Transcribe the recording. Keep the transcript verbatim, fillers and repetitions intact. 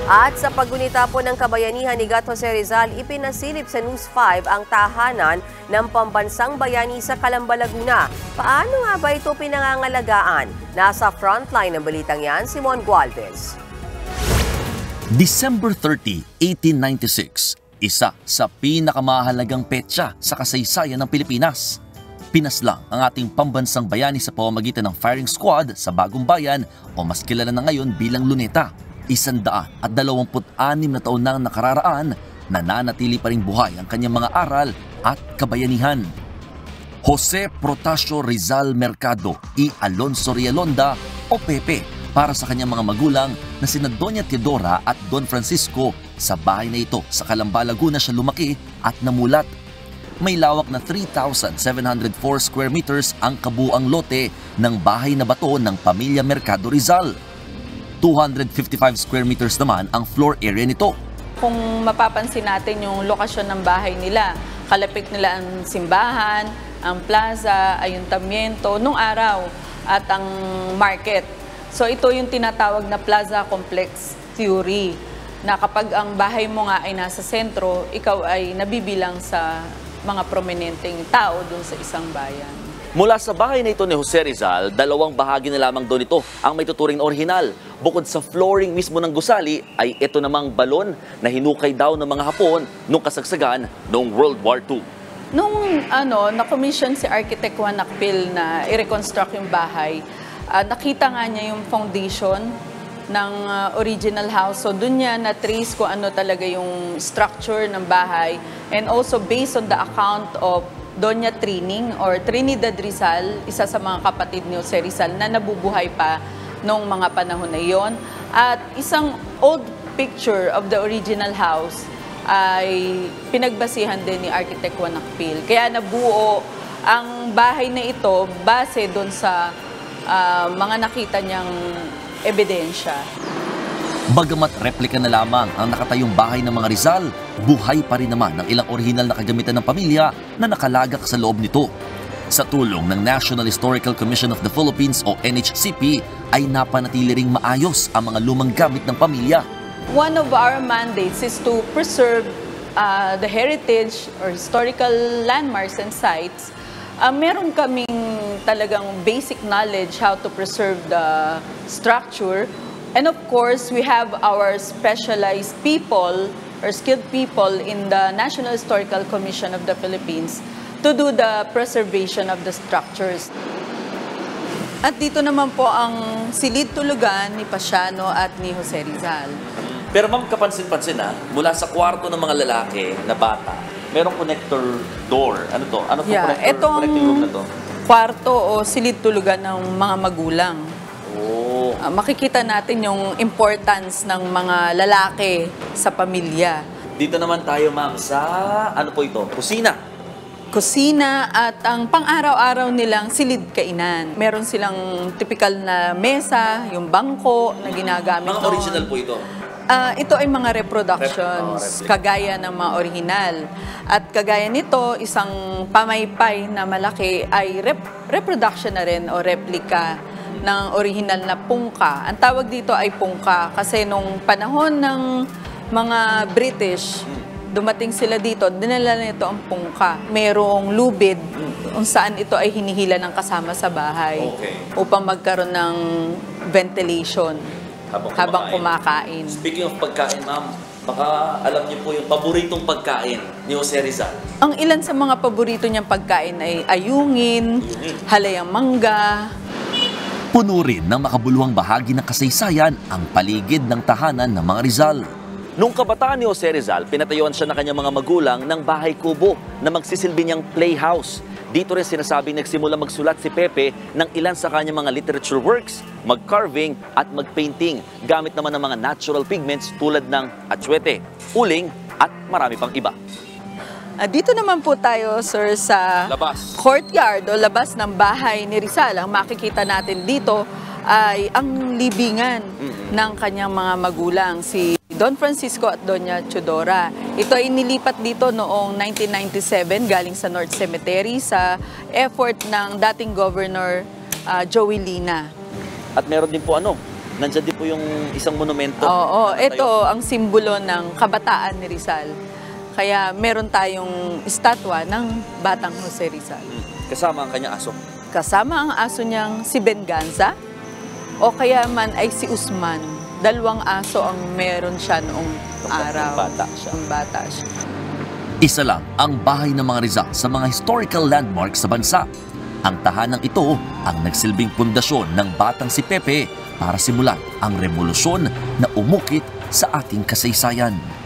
At sa paggunita po ng kabayanihan ni Gat Jose Rizal, ipinasilip sa News five ang tahanan ng pambansang bayani sa Calamba, Laguna. Paano nga ba ito pinangangalagaan? Nasa frontline ng balitang yan, Simon Gualvez. December thirtieth, eighteen ninety-six, isa sa pinakamahalagang petsa sa kasaysayan ng Pilipinas. Pinaslang ang ating pambansang bayani sa pamamagitan ng firing squad sa Bagong Bayan o mas kilala na ngayon bilang Luneta. Isandaan at dalawamput anim na taon nang nakararaan, nananatili pa rin buhay ang kanyang mga aral at kabayanihan. Jose Protasio Rizal Mercado y Alonso Rialonda o Pepe para sa kanyang mga magulang na sina Doña Teodora at Don Francisco. Sa bahay na ito sa Calamba, Laguna siya lumaki at namulat. May lawak na three thousand seven hundred four square meters ang kabuang lote ng bahay na bato ng pamilya Mercado Rizal. two hundred fifty-five square meters naman ang floor area nito. Kung mapapansin natin yung lokasyon ng bahay nila, kalapit nila ang simbahan, ang plaza, ayuntamiento, nung araw, at ang market. So ito yung tinatawag na plaza complex theory, na kapag ang bahay mo nga ay nasa sentro, ikaw ay nabibilang sa mga prominenteng tao dun sa isang bayan. Mula sa bahay na ito ni Jose Rizal, dalawang bahagi na lamang doon ito ang may tuturing na orihinal. Bukod sa flooring mismo ng gusali, ay ito namang balon na hinukay daw ng mga Hapon nung kasagsagan noong World War Two. Nung ano, na-commission si Architect Juan Nakpil na i-reconstruct yung bahay, uh, nakita nga niya yung foundation ng uh, original house. So doon niya na-trace kung ano talaga yung structure ng bahay. And also based on the account of Doña Trining or Trinidad Rizal, isa sa mga kapatid ni Jose Rizal na nabubuhay pa noong mga panahon na iyon. At isang old picture of the original house ay pinagbasihan din ni Architect Juan Nakpil. Kaya nabuo ang bahay na ito base doon sa uh, mga nakita niyang ebidensya. Bagamat replika na lamang ang nakatayong bahay ng mga Rizal, buhay pa rin naman ang ilang orihinal na kagamitan ng pamilya na nakalagak sa loob nito. Sa tulong ng National Historical Commission of the Philippines o N H C P ay napanatili ring maayos ang mga lumang gamit ng pamilya. One of our mandates is to preserve uh, the heritage or historical landmarks and sites. Uh, meron kaming talagang basic knowledge how to preserve the structure. And of course, we have our specialized people or skilled people in the National Historical Commission of the Philippines to do the preservation of the structures. At dito naman po ang silid tulugan ni Pasiano at ni Jose Rizal. Pero ma'am, kapansin-pansin ha, mula sa kwarto ng mga lalaki na bata, merong connector door. Ano to? Ano to? Yeah, connector, itong connecting room na to? Kwarto o silid tulugan ng mga magulang. Oh. Uh, makikita natin yung importance ng mga lalaki sa pamilya. Dito naman tayo ma'am sa, ano po ito? Kusina. Kusina at ang pang-araw-araw nilang silid kainan. Meron silang typical na mesa, yung bangko na ginagamit. Mga doon. original po ito? Uh, ito ay mga reproductions, Rep- oh, kagaya ng mga original. At kagaya nito, isang pamaypay na malaki ay rep reproduction na rin o replika ng original na pungka. Ang tawag dito ay pungka kasi nung panahon ng mga British, dumating sila dito, dinala nito ang pungka. Merong lubid kung saan ito ay hinihila ng kasama sa bahay okay. upang magkaroon ng ventilation habang, habang kumakain. kumakain. Speaking of pagkain, ma'am, baka alam niyo po yung paboritong pagkain ni Jose Rizal. Ang ilan sa mga paborito niyang pagkain ay ayungin, halayang mangga. Puno rin ng makabuluhang bahagi ng kasaysayan ang paligid ng tahanan ng mga Rizal. Nung kabataan ni Jose Rizal, pinatayuan siya ng kanyang mga magulang ng bahay kubo na magsisilbi niyang playhouse. Dito rin sinasabing nagsimula magsulat si Pepe ng ilan sa kanyang mga literature works, mag-carving at mag-painting, gamit naman ng mga natural pigments tulad ng atsuete, uling at marami pang iba. Uh, dito naman po tayo, sir, sa labas. Courtyard o labas ng bahay ni Rizal. Ang makikita natin dito ay ang libingan mm-hmm. ng kanyang mga magulang, si Don Francisco at Doña Teodora. Ito ay nilipat dito noong nineteen ninety-seven galing sa North Cemetery sa effort ng dating Governor uh, Joey Lina. At meron din po ano, Nandyan din po yung isang monumento. Oo, na natayo. ito ang simbolo ng kabataan ni Rizal. Kaya meron tayong estatwa ng Batang Jose Rizal. Hmm. Kasama ang kanyang aso. Kasama ang aso niyang si Venganza o kaya man ay si Usman. Dalawang aso ang meron siya noong araw. Nung bata siya. Nung bata siya. Isa lang ang bahay ng mga Rizal sa mga historical landmarks sa bansa. Ang tahanang ito ang nagsilbing pundasyon ng batang si Pepe para simulan ang revolusyon na umukit sa ating kasaysayan.